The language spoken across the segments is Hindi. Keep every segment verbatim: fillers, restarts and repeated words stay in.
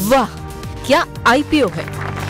वाह, क्या आईपीओ है।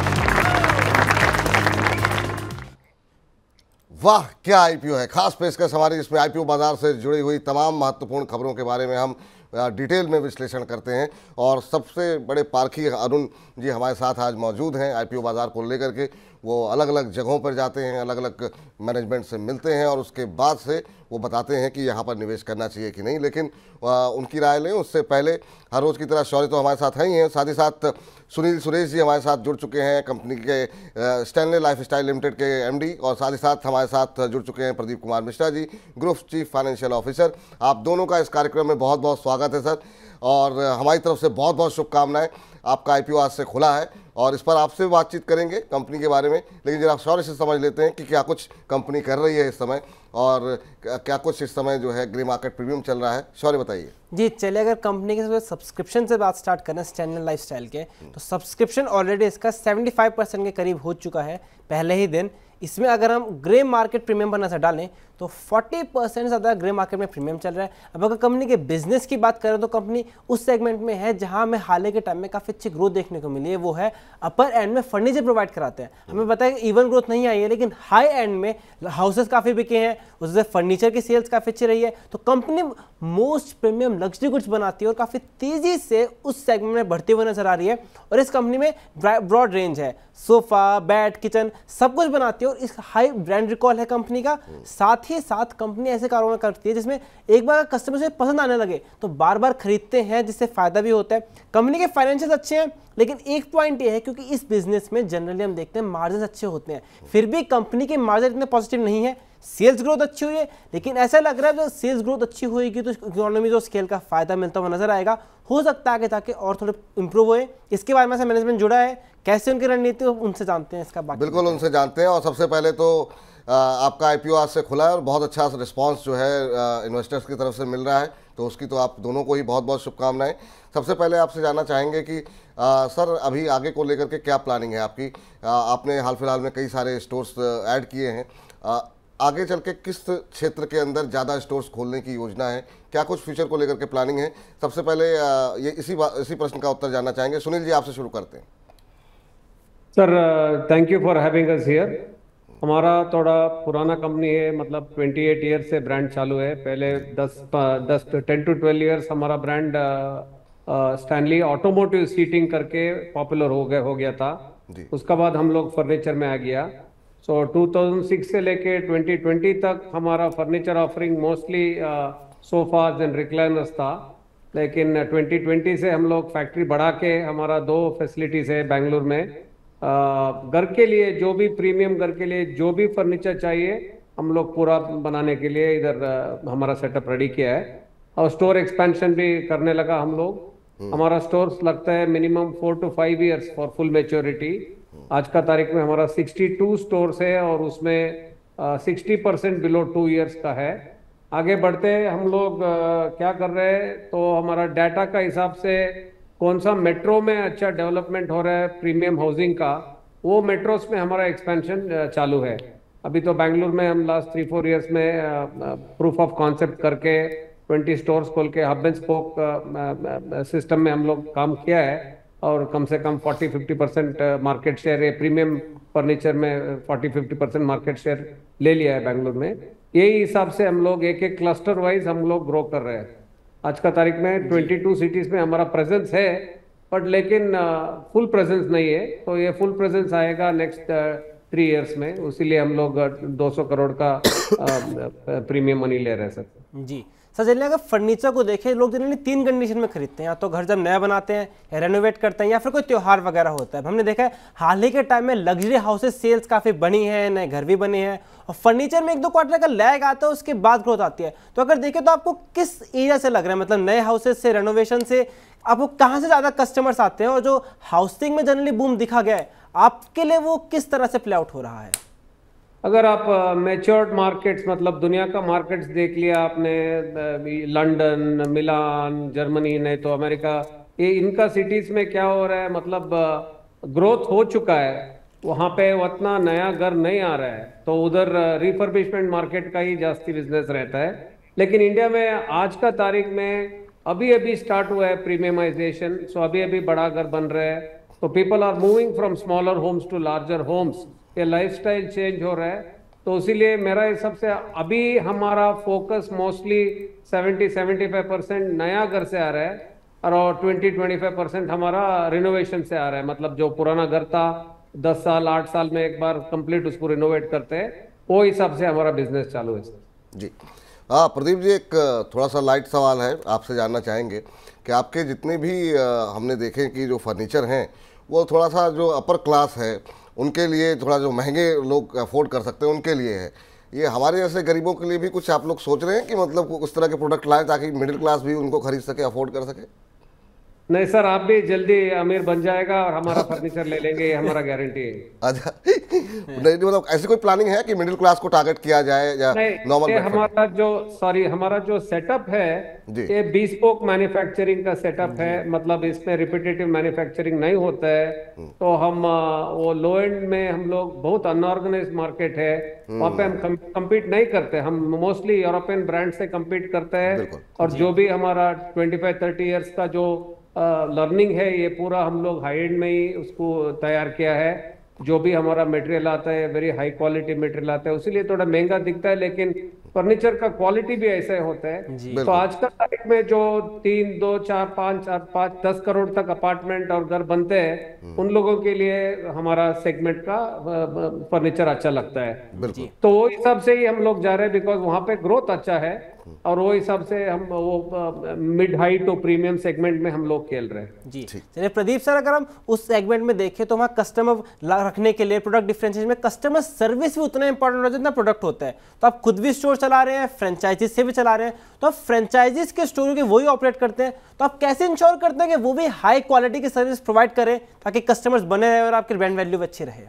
वाह क्या आईपीओ है। खास पेशकश हमारी, इसमें आईपीओ बाजार से जुड़ी हुई तमाम महत्वपूर्ण खबरों के बारे में हम डिटेल में विश्लेषण करते हैं। और सबसे बड़े पारखी अरुण जी हमारे साथ आज मौजूद हैं। आईपीओ बाजार को लेकर के वो अलग अलग जगहों पर जाते हैं, अलग अलग मैनेजमेंट से मिलते हैं और उसके बाद से वो बताते हैं कि यहाँ पर निवेश करना चाहिए कि नहीं। लेकिन आ, उनकी राय लें उससे पहले हर रोज़ की तरह शौर्य तो हमारे साथ हैं ही हैं, साथ ही साथ सुनील सुरेश जी हमारे साथ जुड़ चुके हैं, कंपनी के स्टैनले लाइफस्टाइल लिमिटेड के एमडी, और साथ ही साथ हमारे साथ जुड़ चुके हैं Pradeep Kumar Mishra ji, group chief financial officer. आप दोनों का इस कार्यक्रम में बहुत बहुत स्वागत है सर, और हमारी तरफ से बहुत बहुत शुभकामनाएं। आपका आईपीओ आज से खुला है और इस पर आपसे बातचीत करेंगे कंपनी के बारे में, लेकिन जरा शौर्य से समझ लेते हैं कि क्या कुछ कंपनी कर रही है इस समय और क्या कुछ इस समय जो है ग्रे मार्केट प्रीमियम चल रहा है। शौर्य बताइए। जी चलिए, अगर कंपनी के सब्सक्रिप्शन से बात स्टार्ट करें स्टैंडर्ड लाइफस्टाइल के, तो सब्सक्रिप्शन ऑलरेडी इसका पचहत्तर परसेंट के करीब हो चुका है पहले ही दिन। इसमें अगर हम ग्रे मार्केट प्रीमियम बनना से डालें तो चालीस परसेंट से ज़्यादा ग्रे मार्केट में प्रीमियम चल रहा है। अब अगर कंपनी के बिजनेस की बात करें तो कंपनी उस सेगमेंट में है जहां हमें हाल के टाइम में काफ़ी अच्छी ग्रोथ देखने को मिली है, वो है अपर एंड में फर्नीचर प्रोवाइड कराते हैं। हमें पता है कि इवन ग्रोथ नहीं आई है, लेकिन हाई एंड में हाउसेस काफ़ी बिके हैं, उससे फर्नीचर की सेल्स काफ़ी अच्छी रही है। तो company most premium luxury goods बनाती है और काफ़ी तेज़ी से उस सेगमेंट में बढ़ती हुई नजर आ रही है। और इस कंपनी में ब्रॉड रेंज है, सोफा, बेड, किचन सब कुछ बनाती है और इस हाई ब्रांड रिकॉल है कंपनी का। साथ ही साथ कंपनी ऐसे कारोबार करती है जिसमें एक बार कस्टमर से पसंद आने लगे तो बार बार खरीदते हैं, जिससे फायदा भी होता है। कंपनी के फाइनेंशियल अच्छे हैं, लेकिन एक पॉइंट ये है क्योंकि इस बिजनेस में जनरली हम देखते हैं मार्जिन अच्छे होते हैं, फिर भी कंपनी के मार्जिन इतने पॉजिटिव नहीं है। सेल्स ग्रोथ अच्छी हुई है, लेकिन ऐसा लग रहा है जब सेल्स ग्रोथ अच्छी होगी तो इकोनॉमी जो स्केल का फायदा मिलता हुआ नजर आएगा। हो सकता है आगे जाके और थोड़े इंप्रूव होए। इसके बारे में से मैनेजमेंट जुड़ा है, कैसे उनकी रणनीति उनसे जानते हैं इसका बाकी। बिल्कुल उनसे जानते हैं। और सबसे पहले तो आ, आपका आईपीओ आज से खुला है और बहुत अच्छा रिस्पांस जो है इन्वेस्टर्स की तरफ से मिल रहा है, तो उसकी तो आप दोनों को ही बहुत बहुत शुभकामनाएं। सबसे पहले आपसे जानना चाहेंगे कि आ, सर अभी आगे को लेकर के क्या प्लानिंग है आपकी। आ, आपने हाल फिलहाल में कई सारे स्टोर्स ऐड किए हैं, आ, आगे चल के किस क्षेत्र के अंदर ज़्यादा स्टोर्स खोलने की योजना है, क्या कुछ फ्यूचर को लेकर के प्लानिंग है। सबसे पहले आ, ये इसी इसी प्रश्न का उत्तर जानना चाहेंगे। सुनील जी आपसे शुरू करते हैं। Sir thank you for having us here. हमारा थोड़ा पुराना कंपनी है, मतलब अट्ठाईस ईयर से ब्रांड चालू है। पहले दस दस टेन टू ट्वेल्व ईयर्स हमारा ब्रांड स्टैनली ऑटोमोटिव सीटिंग करके पॉपुलर हो गया हो गया था। उसका बाद हम लोग फर्नीचर में आ गया। सो so, दो हज़ार छह से लेके ट्वेंटी ट्वेंटी तक हमारा furniture offering mostly sofas and recliners था, लेकिन ट्वेंटी ट्वेंटी से हम लोग फैक्ट्री बढ़ा के हमारा दो फैसिलिटीज़ है बेंगलुरु में। घर के लिए जो भी प्रीमियम घर के लिए जो भी फर्नीचर चाहिए हम लोग पूरा बनाने के लिए इधर हमारा सेटअप रेडी किया है। और स्टोर एक्सपेंशन भी करने लगा हम लोग। हमारा स्टोर्स लगता है minimum four to five years for full maturity. आज का तारीख में हमारा सिक्सटी टू स्टोर्स है और उसमें sixty percent below two years का है। आगे बढ़ते हम लोग uh, क्या कर रहे हैं, तो हमारा डाटा का हिसाब से कौन सा मेट्रो में अच्छा डेवलपमेंट हो रहा है प्रीमियम हाउसिंग का, वो मेट्रोस में हमारा एक्सपेंशन चालू है। अभी तो बेंगलुरु में हम लास्ट थ्री फोर इयर्स में प्रूफ ऑफ कॉन्सेप्ट करके ट्वेंटी स्टोर्स खोल के हब एंड स्पोक सिस्टम में हम लोग काम किया है और कम से कम चालीस फिफ्टी परसेंट मार्केट शेयर है। प्रीमियम फर्नीचर में चालीस फिफ्टी परसेंट मार्केट शेयर ले लिया है बेंगलुरु में। यही हिसाब से हम लोग एक एक क्लस्टर वाइज हम लोग ग्रो कर रहे हैं। आज का तारीख में बाईस सिटीज में हमारा प्रेजेंस है, बट लेकिन फुल प्रेजेंस नहीं है। तो ये फुल प्रेजेंस आएगा नेक्स्ट थ्री इयर्स में, इसीलिए हम लोग दो सौ करोड़ का प्रीमियम मनी ले रहे हैं सर। जी सर, चलिए अगर फर्नीचर को देखें, लोग जनरली तीन कंडीशन में खरीदते हैं, या तो घर जब नया बनाते हैं या रेनोवेट करते हैं या फिर कोई त्योहार वगैरह होता है। हमने देखा है हाल ही के टाइम में लग्जरी हाउसेस सेल्स काफ़ी बनी है, नए घर भी बने हैं और फर्नीचर में एक दो क्वार्टर का लैग आता है, उसके बाद ग्रोथ आती है। तो अगर देखें तो आपको किस एरिया से लग रहा है, मतलब नए हाउसेस से, रेनोवेशन से, आपको कहाँ से ज़्यादा कस्टमर्स आते हैं और जो हाउसिंग में जनरली बूम दिखा गया है आपके लिए वो किस तरह से प्ले आउट हो रहा है? अगर आप मैच्योर्ड मार्केट्स मतलब दुनिया का मार्केट्स देख लिया आपने, लंदन, मिलान, जर्मनी, नहीं तो अमेरिका, ये इनका सिटीज में क्या हो रहा है, मतलब ग्रोथ हो चुका है। वहाँ पे उतना नया घर नहीं आ रहा है, तो उधर रिफर्बिशमेंट मार्केट का ही जास्ती बिजनेस रहता है। लेकिन इंडिया में आज का तारीख में अभी अभी स्टार्ट हुआ है प्रीमियमाइजेशन, सो अभी अभी बड़ा घर बन रहा है, तो people are moving from smaller homes to larger homes, ये लाइफस्टाइल चेंज हो रहा है। तो इसीलिए मेरा हिसाब से अभी हमारा focus mostly seventy seventy five percent नया घर से आ रहा है और ट्वेंटी ट्वेंटी फाइव परसेंट हमारा रिनोवेशन से आ रहा है। मतलब जो पुराना घर था दस साल आठ साल में एक बार कंप्लीट उसको रिनोवेट करते हैं, वो हिसाब से हमारा बिजनेस चालू है। जी हाँ प्रदीप जी, एक थोड़ा सा लाइट सवाल है, आपसे जानना चाहेंगे कि आपके जितने भी हमने देखे कि जो फर्नीचर हैं वो थोड़ा सा जो अपर क्लास है उनके लिए, थोड़ा जो महंगे लोग अफोर्ड कर सकते हैं उनके लिए है, ये हमारे जैसे गरीबों के लिए भी कुछ आप लोग सोच रहे हैं कि मतलब उस तरह के प्रोडक्ट लाएं ताकि मिडिल क्लास भी उनको खरीद सके, अफोर्ड कर सके? नहीं सर, आप भी जल्दी अमीर बन जाएगा और हमारा फर्नीचर ले लेंगे, ये हमारा गारंटी है। अच्छा नहीं मतलब ऐसी कोई प्लानिंग है कि मिडिल क्लास को टारगेट किया जाए या नॉर्मल? हमारा जो सॉरी हमारा जो सेटअप है ये बिस्पोक मैन्युफैक्चरिंग का सेटअप है, मतलब इसमें रिपीटेटिव मैन्युफैक्चरिंग नहीं होता है। तो हम वो लो एंड में हम लोग बहुत अनऑर्गेनाइज्ड मार्केट है, वहाँ पे हम कम्पीट नहीं करते, हम मोस्टली यूरोपियन ब्रांड से कम्पीट करते हैं। और जो भी हमारा ट्वेंटी फाइव थर्टी ईयर्स का जो लर्निंग uh, है ये पूरा हम लोग हाई एंड में ही उसको तैयार किया है। जो भी हमारा मटेरियल आता है वेरी हाई क्वालिटी मटेरियल आता है, उसीलिए थोड़ा महंगा दिखता है, लेकिन फर्नीचर का क्वालिटी भी ऐसा ही होता है। तो आज का तारीख में जो तीन दो चार पाँच चार पाँच दस करोड़ तक अपार्टमेंट और घर बनते हैं, उन लोगों के लिए हमारा सेगमेंट का फर्नीचर अच्छा लगता है। तो वो हिसाब से ही हम लोग जा रहे हैं, बिकॉज वहाँ पे ग्रोथ अच्छा है और वो हिसाब से हम वो mid high to premium segment में हम लोग खेल रहे हैं। जी चलिए प्रदीप सर, अगर हम उस सेगमेंट में देखें तो वहाँ कस्टमर रखने के लिए प्रोडक्ट डिफरेंशिएशन में कस्टमर सर्विस भी उतना इंपॉर्टेंट है जितना प्रोडक्ट होता है। तो आप खुद भी स्टोर चला रहे हैं, फ्रेंचाइजीज से भी चला रहे हैं, तो आप फ्रेंचाइजीज के स्टोर के वही ऑपरेट करते हैं, तो आप कैसे इंश्योर करते हैं कि वो भी हाई क्वालिटी की सर्विस प्रोवाइड करें ताकि कस्टमर्स बने रहे और आपकी ब्रांड वैल्यू अच्छी रहे?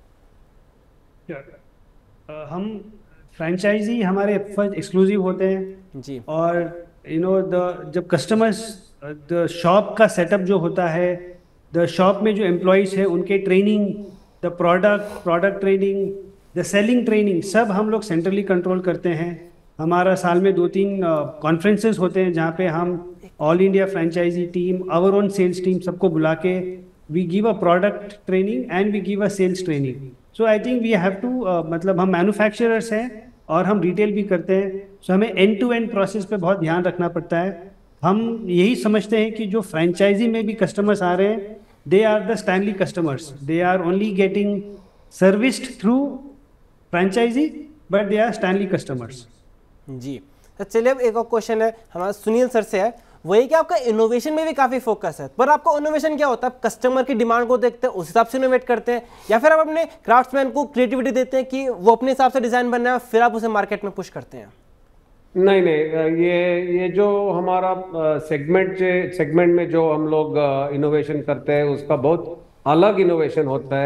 हम फ्रेंचाइजी हमारे एक्सक्लूसिव होते हैं जी, और यू नो द जब कस्टमर्स द शॉप का सेटअप जो होता है, द शॉप में जो एम्प्लॉयज़ है उनके training, the product product training, the selling training, सब हम लोग सेंट्रली कंट्रोल करते हैं। हमारा साल में दो तीन कॉन्फ्रेंसेस uh, होते हैं जहाँ पे हम all India franchisee team, our own sales team सबको बुला के we give a product training and we give a sales training. So I think we have to, मतलब हम मैन्युफैक्चरर्स हैं और हम रिटेल भी करते हैं, सो हमें एंड टू एंड प्रोसेस पे बहुत ध्यान रखना पड़ता है। हम यही समझते हैं कि जो फ्रेंचाइजी में भी कस्टमर्स आ रहे हैं, they are the Stanley customers, they are only getting serviced through franchisee but they are Stanley customers. जी तो चलिए अब एक और क्वेश्चन है हमारा सुनील सर से है, वही कि आपका इनोवेशन में भी काफी फोकस है, पर आपका इनोवेशन क्या होता है? आप कस्टमर की डिमांड को देखते हैं, उस हिसाब से इनोवेट करते हैं, या फिर आप अपने क्राफ्ट्समैन को क्रिएटिविटी देते हैं कि वो अपने हिसाब से डिजाइन बनना है, फिर आप उसे मार्केट में पुश करते हैं? नहीं नहीं, ये ये जो हमारा सेगमेंट सेगमेंट में जो हम लोग इनोवेशन करते हैं उसका बहुत अलग इनोवेशन होता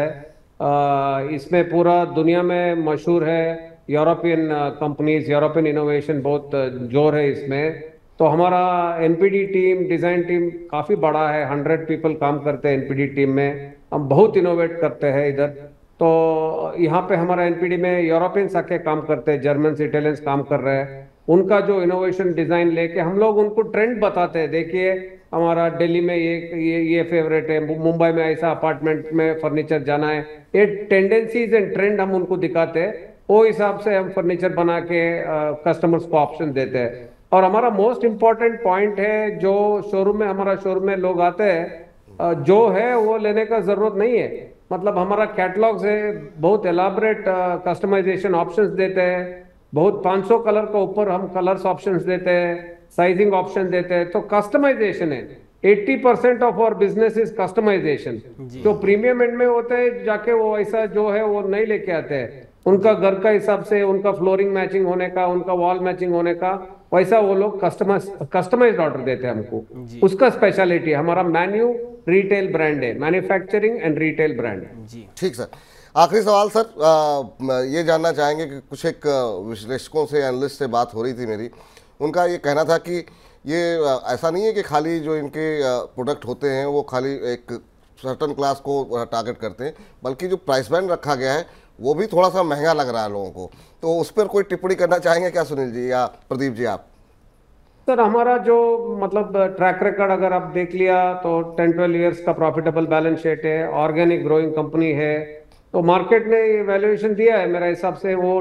है। इसमें पूरा दुनिया में मशहूर है, यूरोपियन कंपनीज, यूरोपियन इनोवेशन बहुत जोर है इसमें। तो हमारा एनपीडी टीम, डिजाइन टीम काफी बड़ा है, हंड्रेड पीपल काम करते हैं एनपीडी टीम में, हम बहुत इनोवेट करते हैं इधर। तो यहाँ पे हमारा एनपीडी में यूरोपियंस आके काम करते हैं, जर्मन्स इटालियंस काम कर रहे हैं, उनका जो इनोवेशन डिजाइन लेके हम लोग उनको ट्रेंड बताते हैं। देखिए हमारा दिल्ली में ये ये ये फेवरेट है, मुंबई में ऐसा अपार्टमेंट में फर्नीचर जाना है, ये टेंडेंसीज एंड ट्रेंड हम उनको दिखाते हैं, वो हिसाब से हम फर्नीचर बना के कस्टमर्स को ऑप्शन देते हैं। और हमारा मोस्ट इम्पॉर्टेंट पॉइंट है, जो शोरूम में हमारा शोरूम में लोग आते हैं, जो है वो लेने का जरूरत नहीं है, मतलब हमारा कैटलॉग्स है, बहुत एलाबरेट कस्टमाइजेशन ऑप्शंस देते हैं, बहुत पाँच सौ कलर का ऊपर हम कलर्स ऑप्शंस देते हैं, साइजिंग ऑप्शन देते हैं, तो कस्टमाइजेशन है। अस्सी percent of our business is customization. जो प्रीमियम एंड में होते हैं जाके वो ऐसा जो है वो नहीं लेके आते हैं, उनका घर का हिसाब से, उनका फ्लोरिंग मैचिंग होने का, उनका वॉल मैचिंग होने का, वैसा वो लोग कस्टमाइज कस्टमाइज्ड ऑर्डर देते हैं हमको, उसका स्पेशलिटी है। हमारा मेन्यू रिटेल ब्रांड है, मैन्युफैक्चरिंग एंड रिटेल ब्रांड। जी ठीक सर, आखिरी सवाल सर, आ, ये जानना चाहेंगे कि कुछ एक विश्लेषकों से, एनालिस्ट से बात हो रही थी मेरी, उनका ये कहना था कि ये ऐसा नहीं है कि खाली जो इनके प्रोडक्ट होते हैं वो खाली एक सर्टन क्लास को टारगेट करते हैं, बल्कि जो प्राइस बैंड रखा गया है वो भी थोड़ा सा महंगा लग रहा है लोगों को, तो उस पर कोई टिप्पणी करना चाहेंगे क्या सुनील जी या प्रदीप जी आप? सर हमारा जो मतलब ट्रैक रिकॉर्ड अगर आप देख लिया तो टेन ट्वेल्व इयर्स का प्रॉफिटेबल बैलेंस शीट है, ऑर्गेनिक ग्रोइंग कंपनी है, तो मार्केट ने वैल्यूएशन दिया है मेरे हिसाब से वो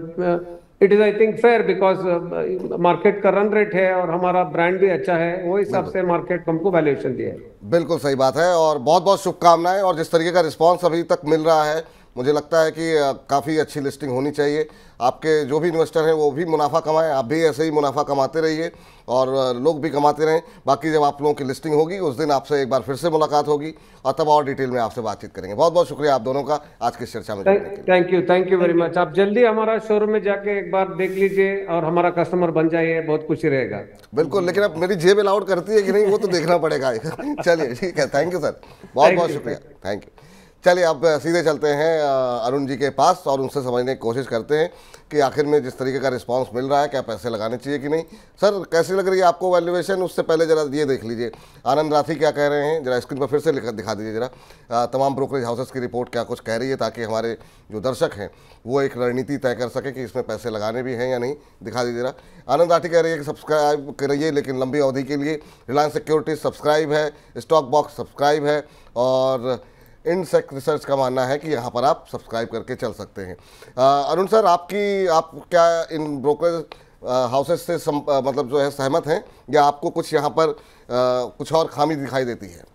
it is I think fair, because market का रन रेट है और हमारा ब्रांड भी अच्छा है, वो हिसाब से मार्केट हमको वैल्यूएशन दिया है। बिल्कुल सही बात है और बहुत बहुत शुभकामनाएं। और जिस तरीके का रिस्पांस अभी तक मिल रहा है मुझे लगता है कि काफ़ी अच्छी लिस्टिंग होनी चाहिए। आपके जो भी इन्वेस्टर हैं वो भी मुनाफा कमाएं, आप भी ऐसे ही मुनाफा कमाते रहिए और लोग भी कमाते रहें। बाकी जब आप लोगों की लिस्टिंग होगी उस दिन आपसे एक बार फिर से मुलाकात होगी और तब और डिटेल में आपसे बातचीत करेंगे। बहुत बहुत शुक्रिया आप दोनों का आज की चर्चा में जुड़ने के लिए। Thank you, thank you very much. आप जल्दी हमारा शोरूम में जाके एक बार देख लीजिए और हमारा कस्टमर बन जाइए, बहुत खुशी रहेगा। बिल्कुल, लेकिन अब मेरी जेब अलाउड करती है कि नहीं वो तो देखना पड़ेगा। चलिए ठीक है, थैंक यू सर, बहुत बहुत शुक्रिया, थैंक यू। चलिए अब सीधे चलते हैं अरुण जी के पास और उनसे समझने की कोशिश करते हैं कि आखिर में जिस तरीके का रिस्पांस मिल रहा है क्या पैसे लगाने चाहिए कि नहीं। सर कैसी लग रही है आपको वैल्यूएशन? उससे पहले जरा ये देख लीजिए आनंद राठी क्या कह रहे हैं, जरा स्क्रीन पर फिर से लिखा दिखा दीजिए जरा। तमाम ब्रोकरेज हाउसेस की रिपोर्ट क्या कुछ कह रही है ताकि हमारे जो दर्शक हैं वो एक रणनीति तय कर सके कि इसमें पैसे लगाने भी हैं या नहीं। दिखा दीजिए जरा। आनंद राठी कह रही है कि सब्सक्राइब करिए लेकिन लंबी अवधि के लिए। रिलायंस सिक्योरिटीज सब्सक्राइब है, स्टॉक बॉक्स सब्सक्राइब है और इनसेक रिसर्च का मानना है कि यहाँ पर आप सब्सक्राइब करके चल सकते हैं। अरुण सर आपकी आप क्या इन ब्रोकरेज हाउसेस से सम, आ, मतलब जो है सहमत हैं या आपको कुछ यहाँ पर आ, कुछ और खामी दिखाई देती है?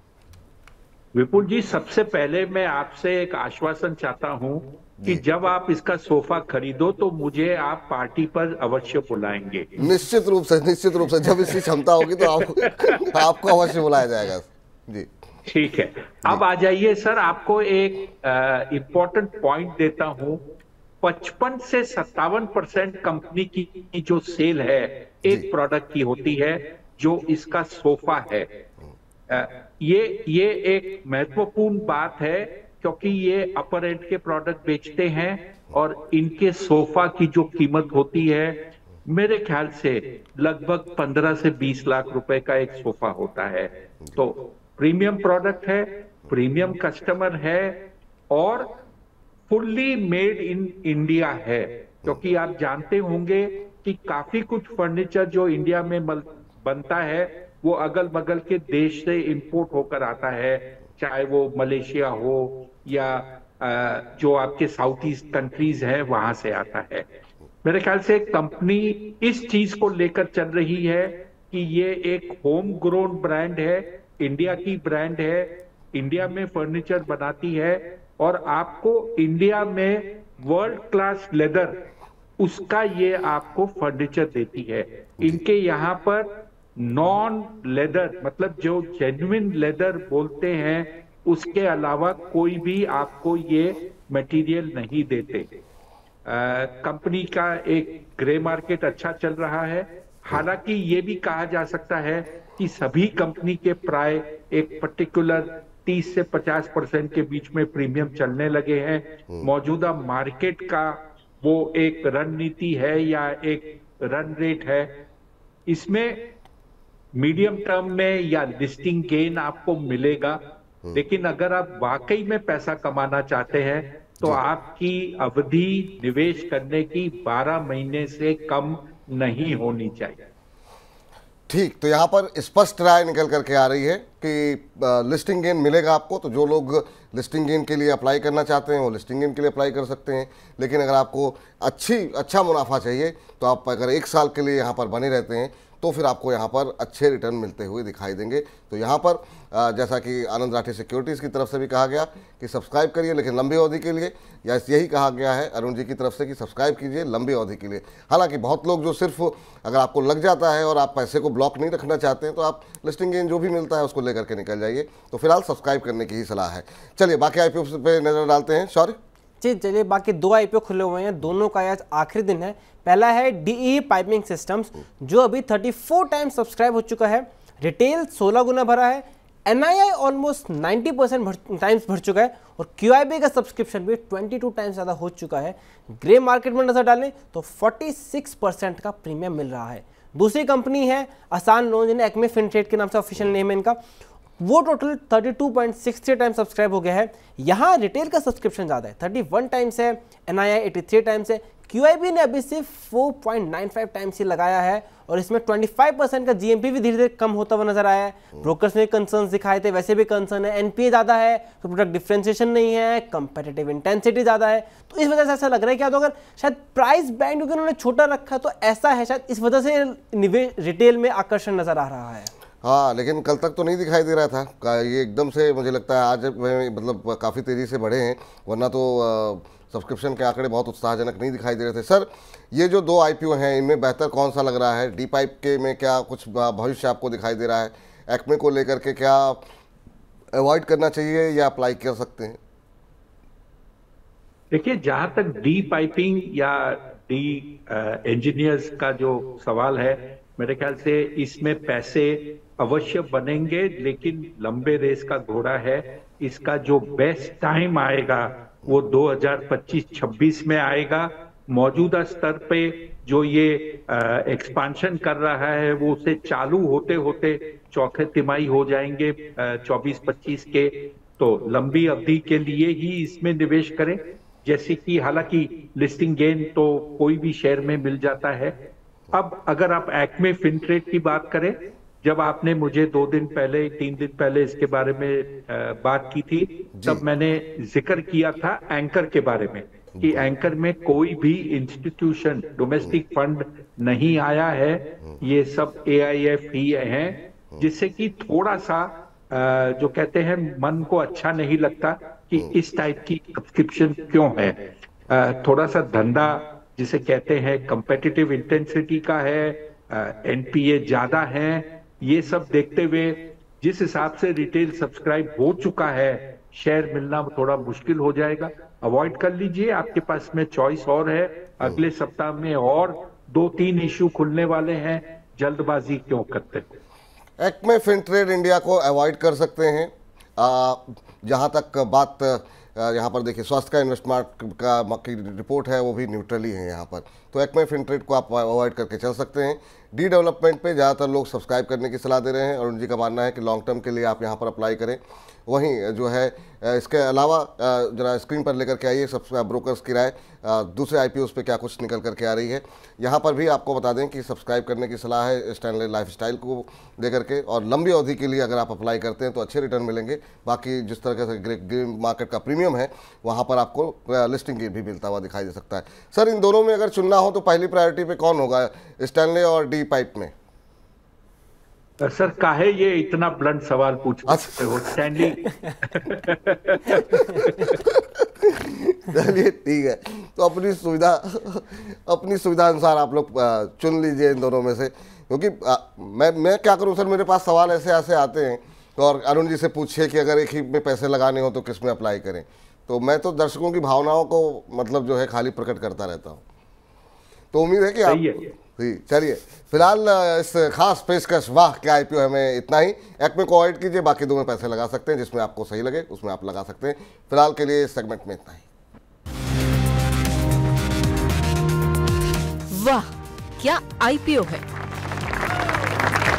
विपुल जी, सबसे पहले मैं आपसे एक आश्वासन चाहता हूं कि जब आप इसका सोफा खरीदो तो मुझे आप पार्टी पर अवश्य बुलाएंगे। निश्चित रूप से निश्चित रूप से जब इसकी क्षमता होगी तो आप, आपको अवश्य बुलाया जाएगा जी। ठीक है, अब आ जाइए सर, आपको एक इम्पोर्टेंट पॉइंट देता हूं। पचपन से सत्तावन परसेंट कंपनी की जो सेल है एक प्रोडक्ट की होती है जो इसका सोफा है। आ, ये ये एक महत्वपूर्ण बात है क्योंकि ये अपर एंड के प्रोडक्ट बेचते हैं और इनके सोफा की जो कीमत होती है मेरे ख्याल से लगभग पंद्रह से बीस लाख रुपए का एक सोफा होता है। तो प्रीमियम प्रोडक्ट है, प्रीमियम कस्टमर है और फुल्ली मेड इन इंडिया है, क्योंकि आप जानते होंगे कि काफी कुछ फर्नीचर जो इंडिया में बनता है वो अगल बगल के देश से इंपोर्ट होकर आता है, चाहे वो मलेशिया हो या जो आपके साउथ ईस्ट कंट्रीज हैं वहां से आता है। मेरे ख्याल से कंपनी इस चीज को लेकर चल रही है कि ये एक होम ग्रोन ब्रांड है, इंडिया की ब्रांड है, इंडिया में फर्नीचर बनाती है और आपको इंडिया में वर्ल्ड क्लास लेदर उसका ये आपको फर्नीचर देती है। इनके यहाँ पर नॉन लेदर मतलब जो जेन्युइन लेदर बोलते हैं उसके अलावा कोई भी आपको ये मटेरियल नहीं देते। कंपनी का एक ग्रे मार्केट अच्छा चल रहा है। हालांकि ये भी कहा जा सकता है कि सभी कंपनी के प्राय एक पर्टिकुलर तीस से पचास परसेंट के बीच में प्रीमियम चलने लगे हैं। मौजूदा मार्केट का वो एक रणनीति है या एक रन रेट है, इसमें मीडियम टर्म में या लिस्टिंग गेन आपको मिलेगा, लेकिन अगर आप वाकई में पैसा कमाना चाहते हैं तो आपकी अवधि निवेश करने की बारह महीने से कम नहीं होनी चाहिए। ठीक, तो यहाँ पर स्पष्ट राय निकल करके आ रही है कि लिस्टिंग गेन मिलेगा आपको। तो जो लोग लिस्टिंग गेन के लिए अप्लाई करना चाहते हैं वो लिस्टिंग गेन के लिए अप्लाई कर सकते हैं, लेकिन अगर आपको अच्छी अच्छा मुनाफा चाहिए तो आप अगर एक साल के लिए यहाँ पर बने रहते हैं तो फिर आपको यहाँ पर अच्छे रिटर्न मिलते हुए दिखाई देंगे। तो यहाँ पर जैसा कि आनंद राठी सिक्योरिटीज़ की तरफ से भी कहा गया कि सब्सक्राइब करिए लेकिन लंबी अवधि के लिए, या यही कहा गया है अरुण जी की तरफ से कि सब्सक्राइब कीजिए लंबी अवधि के लिए। हालांकि बहुत लोग जो सिर्फ अगर आपको लग जाता है और आप पैसे को ब्लॉक नहीं रखना चाहते हैं तो आप लिस्टिंग गेन जो भी मिलता है उसको लेकर के निकल जाइए। तो फिलहाल सब्सक्राइब करने की ही सलाह है। चलिए बाकी आई पी ओ पे नज़र डालते हैं। सॉरी जी, चलिए बाकी दो आईपीओ खुले हुए हैं, दोनों का आज आखिरी दिन है। पहला है डीई पाइपिंग सिस्टम्स जो अभी चौंतीस टाइम्स सब्सक्राइब हो चुका है, रिटेल सोलह गुना भरा है, एनआईआई ऑलमोस्ट नब्बे परसेंट टाइम्स भर चुका है और क्यूआईबी का सब्सक्रिप्शन भी बाईस टाइम्स ज़्यादा हो चुका है। ग्रे मार्केट में नजर डालें तो छियालीस परसेंट का प्रीमियम मिल रहा है। दूसरी कंपनी है आसान लोन, जिन्हें एक्मे फिनट्रेड के नाम से ऑफिशियल नेम है इनका। वो total thirty two point six three times subscribe हो गया है। यहाँ रिटेल का सब्सक्रिप्शन ज़्यादा है, थर्टी वन टाइम्स है, N I I at three times है, क्यू आई बी ने अभी सिर्फ four point nine five times ही लगाया है और इसमें ट्वेंटी फाइव परसेंट का जी एम पी भी धीरे धीरे कम होता हुआ नजर आया है। ब्रोकर्स ने कंसर्न्स दिखाए थे, वैसे भी कंसर्न है, एन पी ए ज़्यादा है तो प्रोडक्ट डिफरेंशिएशन नहीं है, कंपेटिटिव इंटेंसिटी ज़्यादा है, तो इस वजह से ऐसा लग रहा है कि तो अगर शायद प्राइस बैंड क्योंकि उन्होंने छोटा रखा तो ऐसा है शायद इस वजह से निवेश रिटेल में आकर्षण नजर आ रहा है। हाँ, लेकिन कल तक तो नहीं दिखाई दे रहा था का ये एकदम से मुझे लगता है आज मतलब काफ़ी तेज़ी से बढ़े हैं, वरना तो सब्सक्रिप्शन के आंकड़े बहुत उत्साहजनक नहीं दिखाई दे रहे थे। सर, ये जो दो आईपीओ हैं इनमें बेहतर कौन सा लग रहा है? डी पाइप के में क्या कुछ भविष्य आपको दिखाई दे रहा है? एक्मे को लेकर के क्या अवॉइड करना चाहिए या अप्लाई कर सकते हैं? देखिए, जहां तक डी पाइपिंग या डी इंजीनियर्स का जो सवाल है, मेरे ख्याल से इसमें पैसे अवश्य बनेंगे, लेकिन लंबे रेस का घोड़ा है। इसका जो बेस्ट टाइम आएगा वो दो हज़ार पच्चीस छब्बीस में आएगा। मौजूदा स्तर पे जो ये एक्सपांशन कर रहा है वो उसे चालू होते होते चौथे तिमाही हो जाएंगे चौबीस पच्चीस के, तो लंबी अवधि के लिए ही इसमें निवेश करें। जैसे कि हालांकि लिस्टिंग गेन तो कोई भी शेयर में मिल जाता है। अब अगर आप एक्मे फिनट्रेड की बात करें, जब आपने मुझे दो दिन पहले तीन दिन पहले इसके बारे में बात की थी, तब मैंने जिक्र किया था एंकर के बारे में कि एंकर में कोई भी इंस्टीट्यूशन डोमेस्टिक फंड नहीं आया है, ये सब ए आई एफ ही हैं, जिससे कि थोड़ा सा जो कहते हैं मन को अच्छा नहीं लगता कि इस टाइप की सब्सक्रिप्शन क्यों है। थोड़ा सा धंधा जिसे कहते हैं कंपेटिटिव इंटेंसिटी का है, एन पी ए ज्यादा है, ये सब देखते हुए जिस हिसाब से रिटेल सब्सक्राइब हो चुका है, शेयर मिलना थोड़ा मुश्किल हो जाएगा। अवॉइड कर लीजिए, आपके पास में चॉइस और है। अगले सप्ताह में और दो तीन इश्यू खुलने वाले हैं, जल्दबाजी क्यों करते हैं? एक्मे फिनट्रेड इंडिया को अवॉइड कर सकते हैं। जहां तक बात यहाँ पर देखिए, स्वास्थ्य का इन्वेस्टमार्ट का की रिपोर्ट है वो भी न्यूट्रली है यहाँ पर, तो एक्मे फिनट्रेड को आप अवॉइड करके चल सकते हैं। डी डेवलपमेंट पे ज़्यादातर लोग सब्सक्राइब करने की सलाह दे रहे हैं और उनजी का मानना है कि लॉन्ग टर्म के लिए आप यहाँ पर अप्लाई करें। वहीं जो है इसके अलावा जरा स्क्रीन पर लेकर के आइए सब ब्रोकर्स की राय दूसरे आईपीओस पे क्या कुछ निकल करके आ रही है। यहाँ पर भी आपको बता दें कि सब्सक्राइब करने की सलाह है स्टैनले लाइफस्टाइल को लेकर के, और लंबी अवधि के लिए अगर आप अप्लाई करते हैं तो अच्छे रिटर्न मिलेंगे। बाकी जिस तरह से ग्रीन मार्केट का प्रीमियम है वहाँ पर आपको लिस्टिंग गेन भी मिलता हुआ दिखाई दे सकता है। सर, इन दोनों में अगर चुनना हो तो पहली प्रायोरिटी पे कौन होगा, स्टैनले और डी पाइप में? सर, काहे ये इतना ब्लंट सवाल पूछते हो? स्टैनली। चलिए ठीक है, तो अपनी सुविधा अपनी सुविधा अनुसार आप लोग चुन लीजिए इन दोनों में से, क्योंकि आ, मैं मैं क्या करूं सर, मेरे पास सवाल ऐसे ऐसे आते हैं तो, और अरुण जी से पूछिए कि अगर एक ही में पैसे लगाने हो तो किस में अप्लाई करें, तो मैं तो दर्शकों की भावनाओं को मतलब जो है खाली प्रकट करता रहता हूँ। तो उम्मीद है कि आप जी चलिए, फिलहाल इस खास पेशकश वाह क्या आईपीओ हमें इतना ही। एक्मे को अवॉइड कीजिए, बाकी दो में पैसे लगा सकते हैं, जिसमें आपको सही लगे उसमें आप लगा सकते हैं। फिलहाल के लिए इस सेगमेंट में इतना ही। वाह क्या आईपीओ है।